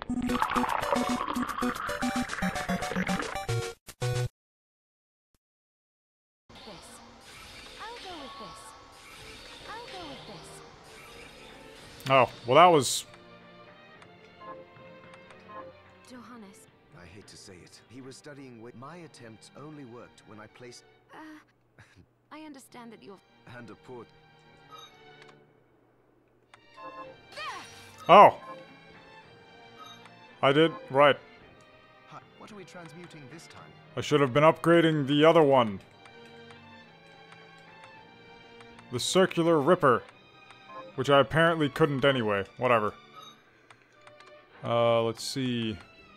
Oh, well that was... Johannes. I hate to say it. He was studying with... My attempts only worked when I placed... I understand that you're... And a port... Oh! I did... right. Hi, what are we transmuting this time? I should have been upgrading the other one. The Circular Ripper. Which I apparently couldn't anyway. Whatever. Let's see.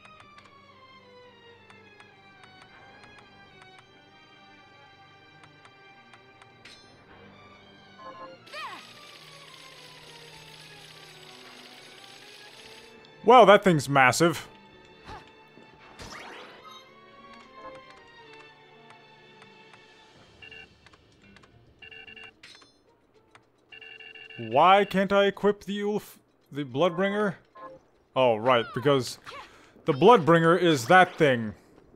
Well, that thing's massive. Why can't I equip the the Bloodbringer? Oh, right, because the Bloodbringer is that thing.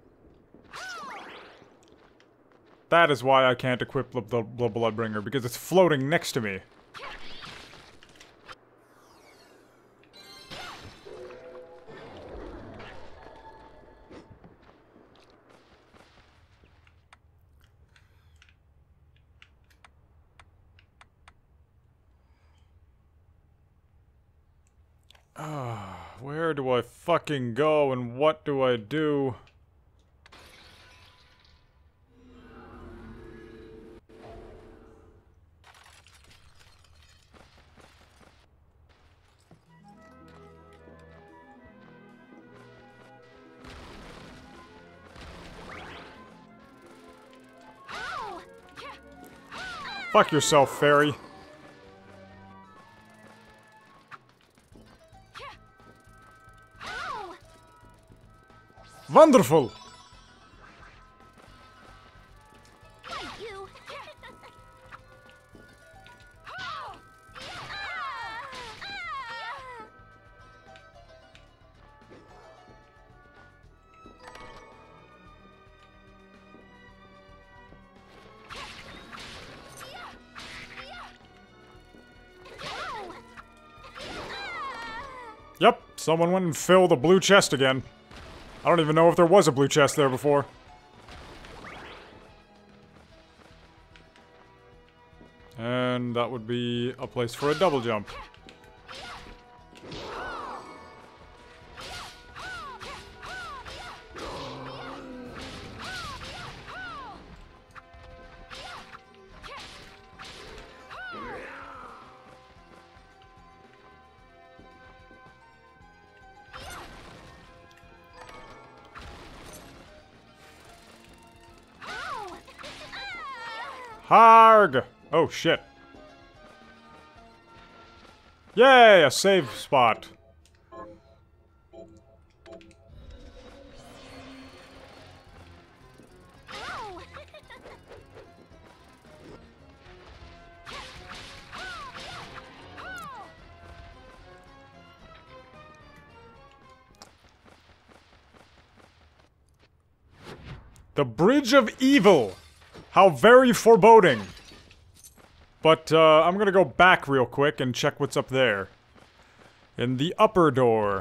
That is why I can't equip the Bloodbringer, because it's floating next to me. Where do I fucking go and what do I do? Fuck yourself, fairy. Wonderful! Yep, someone went and filled the blue chest again. I don't even know if there was a blue chest there before. And that would be a place for a double jump. Harg! Oh, shit. Yay, a save spot. The Bridge of Evil! How very foreboding! But, I'm gonna go back real quick and check what's up there. In the upper door.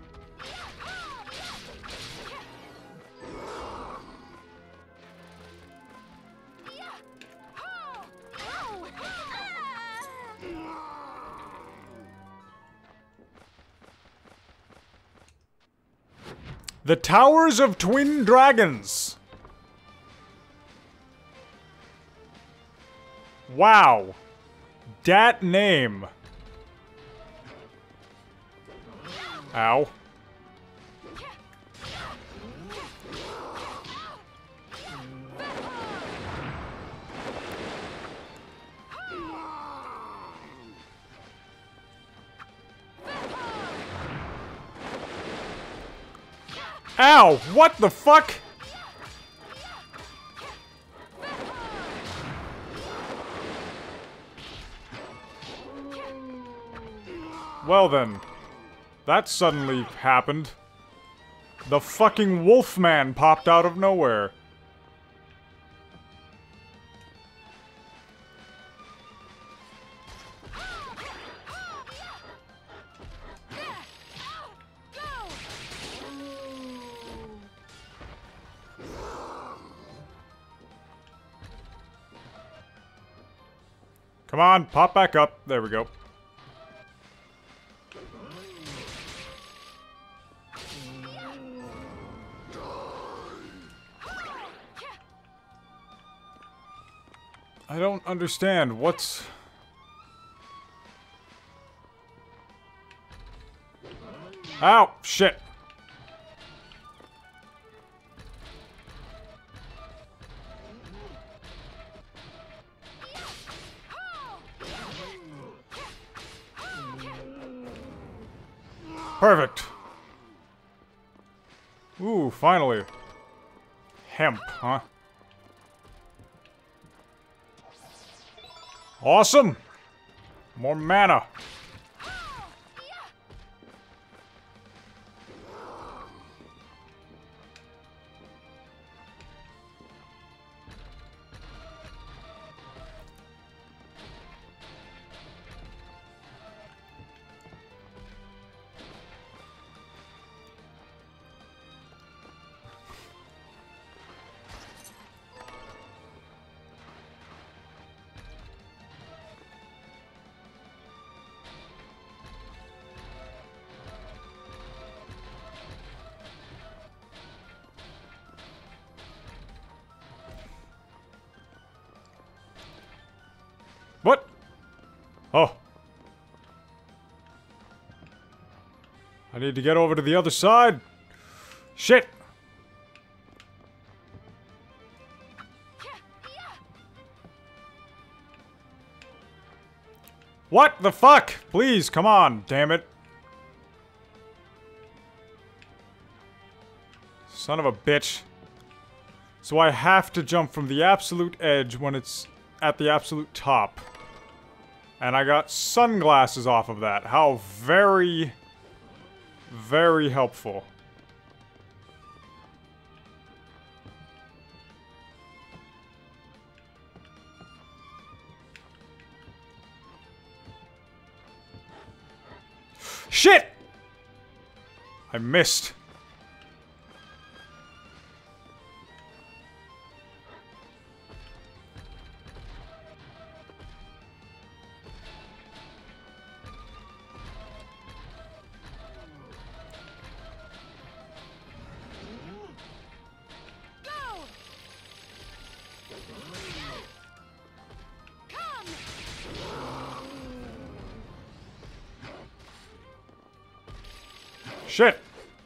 The Towers of Twin Dragons! Wow. Dat name. Ow. Ow! What the fuck? Well then. that suddenly happened? The fucking Wolfman popped out of nowhere. Come on, pop back up. There we go. I don't understand. What's... Ow! Shit! Perfect. Ooh, finally. Hemp, huh? Awesome! More mana. What? Oh. I need to get over to the other side. Shit. What the fuck? Please, come on, damn it. Son of a bitch. So I have to jump from the absolute edge when it's at the absolute top. And I got sunglasses off of that. How very, very helpful. Shit! I missed. Shit!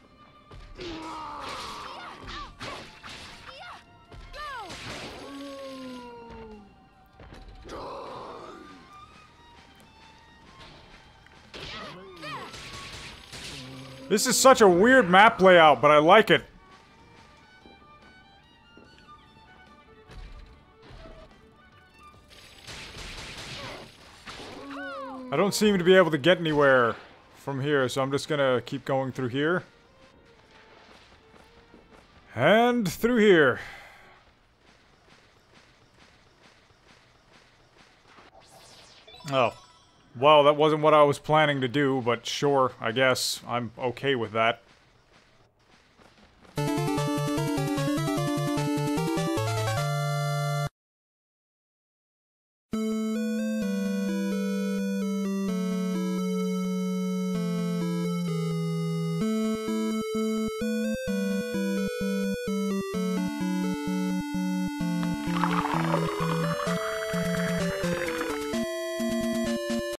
This is such a weird map layout, but I like it. I don't seem to be able to get anywhere from here, so I'm just gonna keep going through here. And through here. Oh. Well, that wasn't what I was planning to do, but sure, I guess I'm okay with that.